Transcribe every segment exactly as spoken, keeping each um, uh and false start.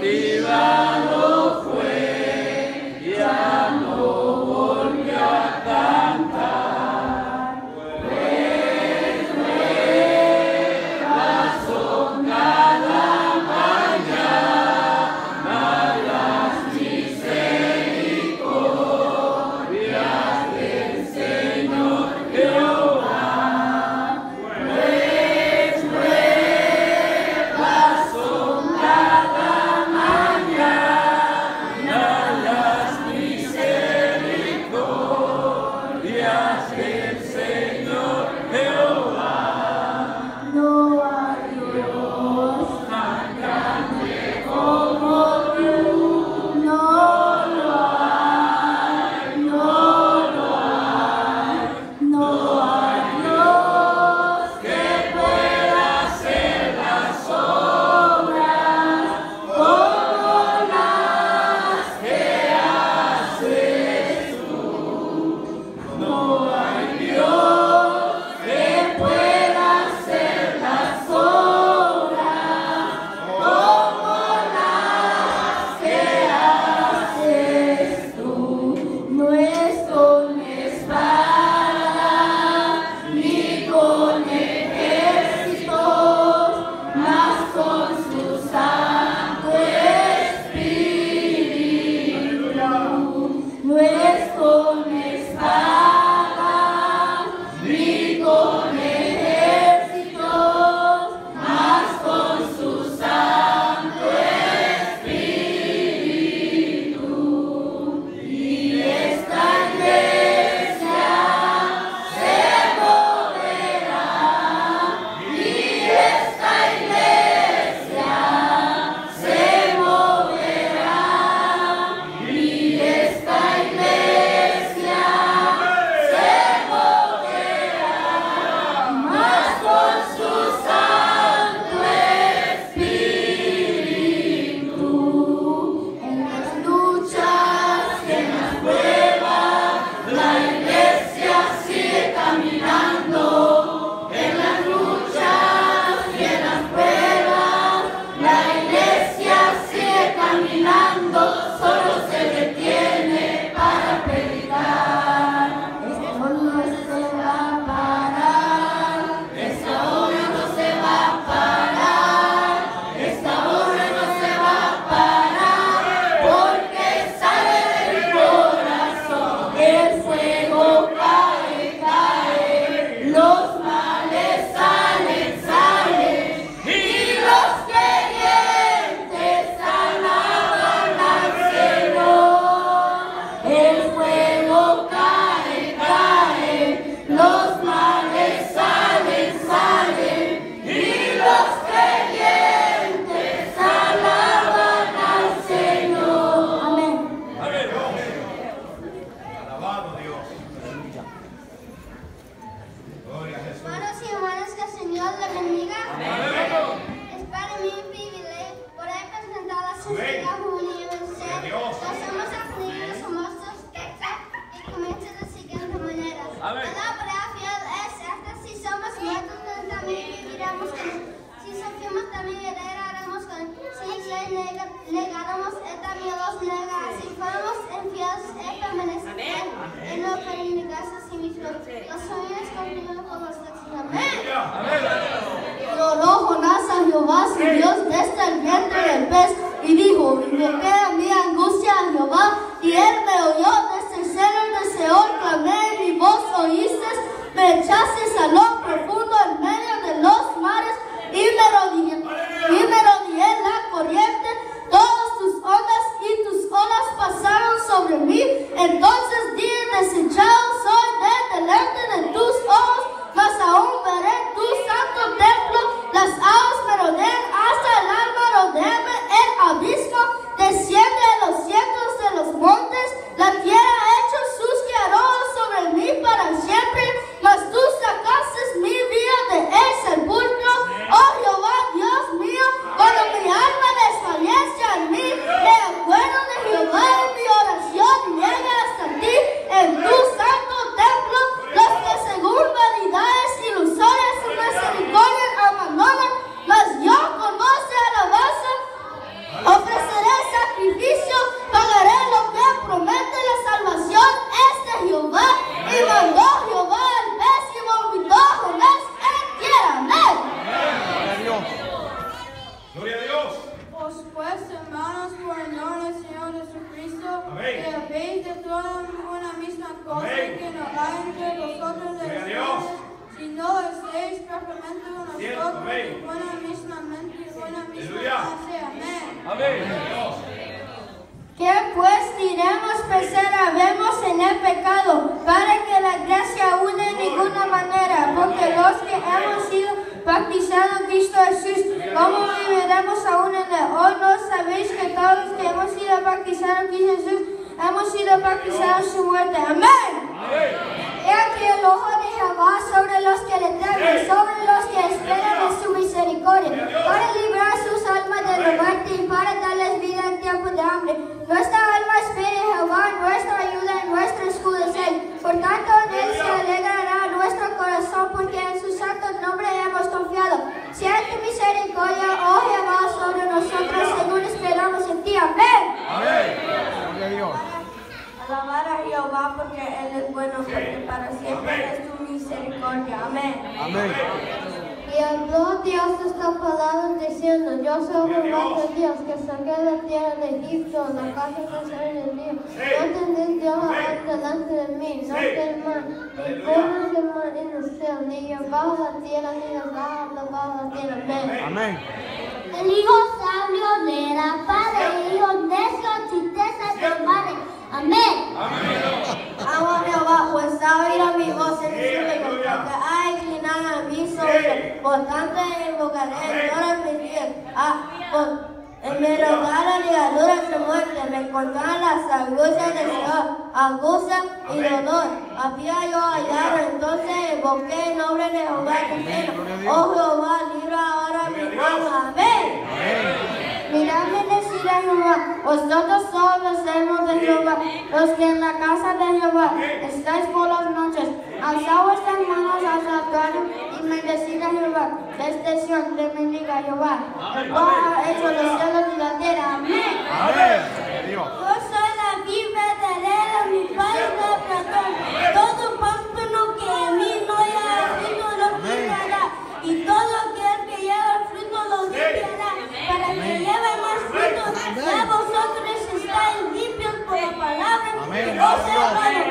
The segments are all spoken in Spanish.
olvidado fue, ya no volvió a cantar. Pues nuevas son cada mañana las misericordias del Señor Jehová. Pues nuevas son cada mañana las misericordias del Señor Jehová. No hay Dios Tan grande como tú, no lo hay, no lo hay, no hay Dios que pueda hacer las obras como las que haces tú. No hay Dios que pueda hacer las obras como las que haces tú. No es con espada ni con ejércitos, mas con su Santo Espíritu. No es con espada ni con ejércitos, mas con su Santo Espíritu. Y esta iglesia se moverá, y esta iglesia se moverá, y esta iglesia se moverá, mas con su Santo Espíritu. En las luchas y en las pruebas, la iglesia sigue caminando. En las luchas y en las pruebas, la iglesia sigue caminando. Solo se detiene para predicar. Esta hora no se va a parar. Esta hora no se va a parar. Esta hora no se va a parar. Porque sale de mi corazón. El fuego cae, cae. Los males salen, salen. Y los creyentes alaban al Señor. El fuego cae, cae. Los males salen, salen. Y los creyentes alaban al Señor. Amén. Alabado Dios. Gloria a Jesús. Hermanos y hermanas, que el Señor le bendiga. Es para mí un privilegio poder presentar a su Amén. hija Julia Merced. Dios. Nos somos aprendidos, somos dos textos y comienza de la siguiente manera. Amén. La palabra fiel es esta: si somos muertos, también viviremos con él. Si sufrimos, también heredaremos con él. Si le nega- negáramos, él también los nega. Si fuéramos infieles, él permanecerá. Él no puede negarse a sí mismo. Los sueños confirman por los textos. Amén. Y oró Jonás a Jehová su Dios desde el vientre del pez y dijo: invoqué a mi angustia a Jehová, y él me oyó desde el seno de Seol, clamé y mi voz oíste, me echaste a lo profundo en medio de los mares, y me rodeé, y me rodeé en la corriente, todas tus ondas y tus olas pasaron sobre mí, entonces dije: desechado soy de delante de tus ojos, mas aún veré tu santo templo. Las aguas me rodean hasta el alma, rodéame el abismo, desciende a los cielos de los montes, acá entre vosotros de Gloria a los Dios. hombres, si no estéis propiamente con Cierto, nosotros, amén. y con la misma mente y con la misma Aleluya. clase. Amén. Amén. ¿Qué pues diremos? Perseveremos en el pecado, para que la gracia une de ninguna manera, porque los que hemos sido bautizados en Cristo Jesús, ¿cómo viviremos aún en él? ¿O no sabéis que todos los que hemos sido bautizados en Cristo Jesús, hemos sido bautizados en su muerte? Amén. He aquí el ojo de Jehová sobre los que le temen, sobre los que esperan en su misericordia, para librar sus almas de la muerte y para darles vida en tiempo de hambre. Nuestra alma espera en Jehová, nuestra ayuda y nuestro escudo es él. Por tanto, en él se alegrará nuestro corazón, porque en su santo nombre hemos confiado. Sea tu misericordia, oh Jehová, sobre nosotros, según esperamos en ti. Amén. Amén. Gloria a Dios. Alabar a Jehová porque Él es bueno, porque para siempre es su misericordia. Amén. Amén. Y habló Dios esta palabra diciendo: Yo soy Jehová tu Dios, que saqué de la tierra de Egipto, la casa de Israel mío. No tendréis Dios delante de mí, no temas, ni formas de mar en el cielo, ni bajo la tierra, ni debajo bajo la tierra. Amén. Amén. El hijo sabio le da padre, el hijo necio tristeza de madre. Amén. Amo a Jehová, pues ha oído mi voz en su lengua, porque ha inclinado a mí sobre. Por tanto, invocaré todas mis días. Ah, por, me rogaron ligaduras de muerte, me cortaron las angustias del Señor, angustia y dolor. Había yo hallado, entonces invoqué el nombre de Jehová diciendo: Oh Jehová, libra ahora mi alma. Amén. Miradme decir a Jehová, vosotros sois los siervos de Jehová, los que en la casa de Jehová estáis por las noches. Alzad vuestras manos hacia el altar y bendecid a Jehová. Desde Sion le bendiga a Jehová. Jehová ha hecho los cielos y la tierra. Amén. Amén. Dios. Yo soy la vid verdadera, mi padre es el pastor. Todo pámpano que en mí no haya fruto lo quitará, y todo aquel que lleva fruto lo limpiará, para que lleve más fruto. Ya vosotros estáis limpios por la palabra que os he hablado.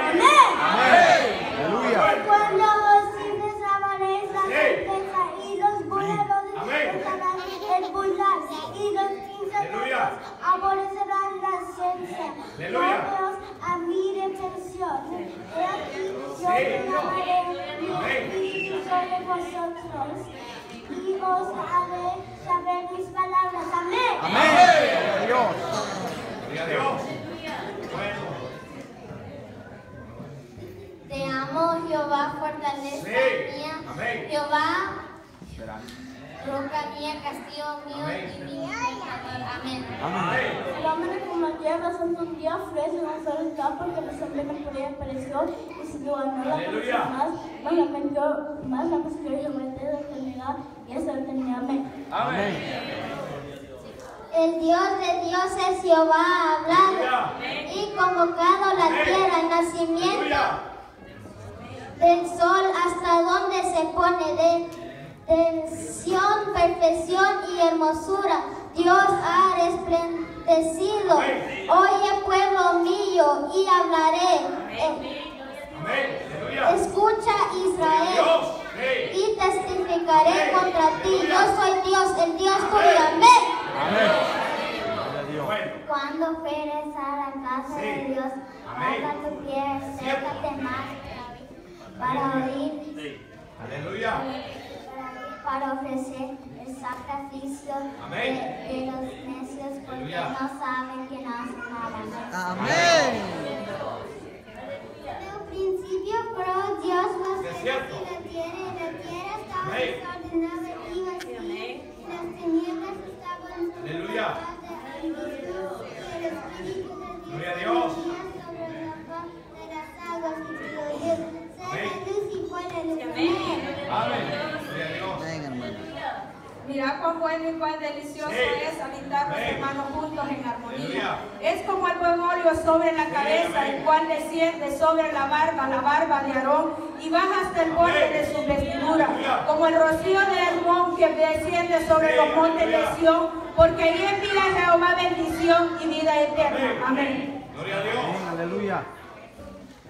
Amén. Aleluya. Cuando os desamaréis la certeza y los burladores despertarán el burlar, y los insensatos aborrecerán la ciencia. Daos a mi reprensión. He aquí, yo derramaré mi espíritu sobre vosotros, y os haré saber mis palabras. Amén. Amén. Dios. Gloria a Dios. Bueno. Te amo, Jehová, fortaleza Sí. mía. Amén. Jehová, Espera. roca mía, castillo mío y mi libertador. Amén. Amén. El hombre como la tierra santo un día ofrece un solo está porque la asamblea por ella apareció y se ganó la Aleluya. persona más, más la metió, más la persiguió y la metió de la eternidad y esa eternidad. Amén. Amén. El Dios de dioses Jehová ha hablado y convocado la tierra, el nacimiento Aleluya. del sol hasta donde se pone de tensión, perfección y hermosura. Dios ha resplandecido. Oye, pueblo mío, y hablaré. Eh, Amén. Aleluya. Escucha, Israel, Dios. Sí. y testificaré contra ti. Yo soy Dios, el Dios tuyo. Amén. Amén. Gloria a Dios. Bueno. Cuando fueres a la casa de Sí. Dios, Amén. haga tu pie, acércate más para oír, Aleluya. para ofrecer el sacrificio Amén. de, de los necios, porque Aleluya. no saben que no hacen nada. Amén. En el principio creó Dios los Es cielos cierto. y la tierra, y la tierra estaba Amén. desordenada y vacía, y las tinieblas estaban sobre Aleluya. la faz del abismo, y el Espíritu de Dios Gloria a Dios. venía sobre la faz de las aguas, y dijo Dios: sea la luz, y fue la luz. Amén. Amén. Gloria a Dios. Amén, hermano. Mira cuán bueno y cuán delicioso Sí. es habitar los Amén. hermanos juntos en armonía. Aleluya. Es como el buen óleo sobre la cabeza, amén. el cual desciende sobre la barba, la barba de Aarón, y baja hasta el borde Amén. de su vestidura, Aleluya. como el rocío de Hermón que desciende sobre Sí, los montes de aleluya. Sión, porque ahí envía Jehová bendición y vida eterna. Amén. Gloria a Dios. Amén, aleluya.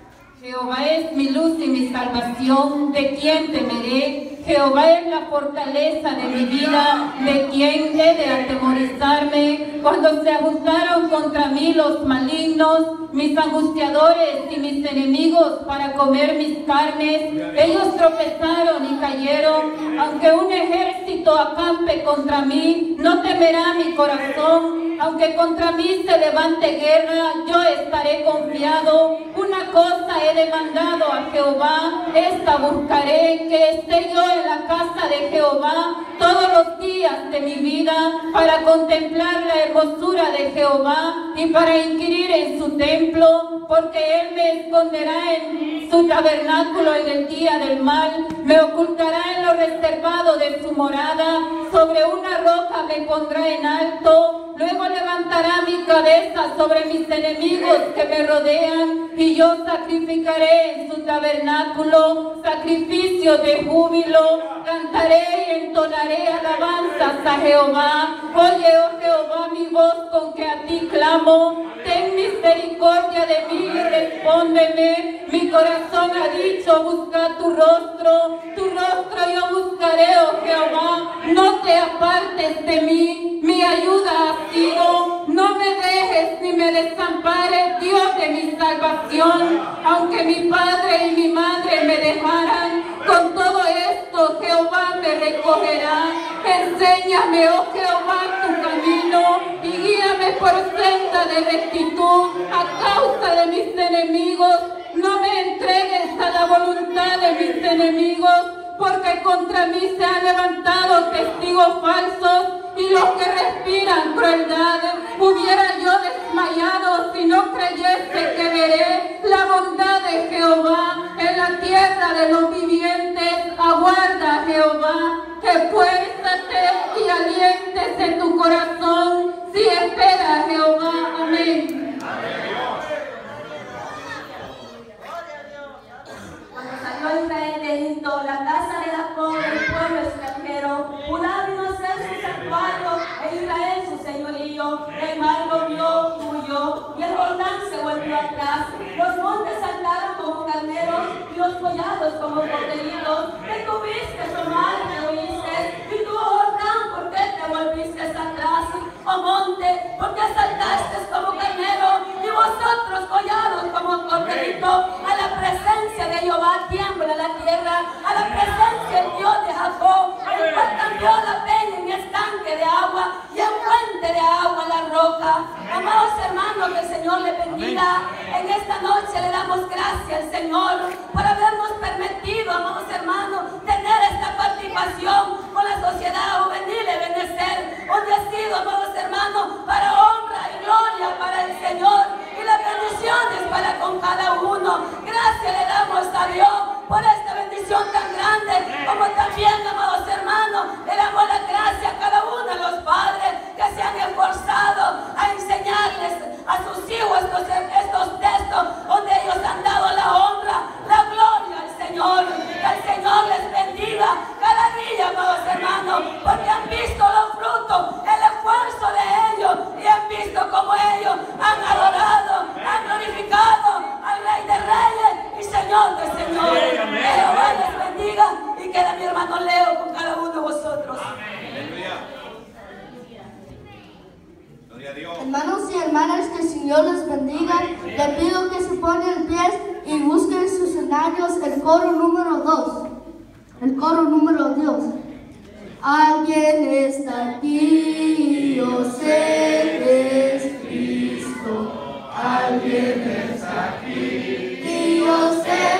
Jehová es mi luz y mi salvación, ¿de quién temeré? Jehová es la fortaleza de mi vida, ¿de quién he de atemorizarme? Cuando se juntaron contra mí los malignos, mis angustiadores y mis enemigos para comer mis carnes, ellos tropezaron y cayeron. Aunque un ejército acampe contra mí, no temerá mi corazón. Aunque contra mí se levante guerra, yo estaré confiado. Una cosa he demandado a Jehová, esta buscaré, que esté yo en la casa de Jehová todos los días de mi vida, para contemplar la hermosura de Jehová y para inquirir en su templo, porque Él me esconderá en su tabernáculo en el día del mal, me ocultará en lo reservado de su morada, sobre una roca me pondrá en alto. Luego levantará mi cabeza sobre mis enemigos que me rodean, y yo sacrificaré en su tabernáculo sacrificio de júbilo. Cantaré y entonaré alabanzas a Jehová. Oye, oh Jehová, mi voz con que a ti clamo. Ten misericordia de mí y respóndeme. Mi corazón ha dicho, busca tu rostro. Tu rostro yo buscaré, oh Jehová. No te apartes de mí. Mi ayuda ha sido. No me dejes ni me desampares, Dios de mi salvación. Aunque mi padre y mi madre me dejaran, con todo esto Jehová me recogerá. Enséñame, oh Jehová, tu camino y guíame por senda de rectitud a causa de mis enemigos. No me entregues a la voluntad de mis enemigos, porque contra mí se han levantado testigos falsos y los que respiran crueldad. Hubiera yo desmayado si no creyese que veré la bondad de Jehová en la tierra de los vivientes. Aguarda, Jehová, esfuérzate y aliéntese tu corazón si espera a Jehová. Amén. Salió Israel de Egipto, la casa de Jacob, el pueblo extranjero, Judá vino a ser su santuario, e Israel su señorío. El mar volvió, huyó, y el Jordán se volvió atrás. Los montes saltaron como carneros, y los collados como corderitos. Detuviste, oh mar, me oíste, y tú, Jordán, ¿por qué te volviste atrás? Oh monte, ¿por qué saltaste como carnero, y vosotros collados como corderito? A la presencia de Jehová tiembla la tierra, a la presencia del Dios de Jacob, el cual cambió la peña en estanque de agua y en fuente de agua la roca. Amados hermanos, que el Señor le bendiga. En esta noche le damos gracias al Señor por habernos permitido, amados hermanos, tener esta participación con la sociedad juvenil de Benecer, donde ha sido, amados hermanos, para honra y gloria para el Señor y las bendiciones para con cada uno. Gracias le damos a Dios por esta bendición tan grande, como también, amados hermanos, le damos la gracia a cada uno de los padres que se han esforzado a enseñarles a sus hijos estos, estos textos, donde ellos han dado la honra, la gloria al Señor. Que el Señor les bendiga cada día, amados hermanos, porque han visto los frutos, el esfuerzo de ellos, y han visto cómo ellos han adorado, han glorificado al Rey de Reyes y Señor de Señores. Que Jehová les bendiga y queda mi hermano Leo con cada uno de vosotros. Gloria a Dios. Hermanos y hermanas, que el Señor les bendiga. Le pido que se pongan en pie y busquen en sus escenarios el coro número dos. El coro número dos. Alguien está aquí, yo sé que es Cristo. Alguien está aquí y yo sé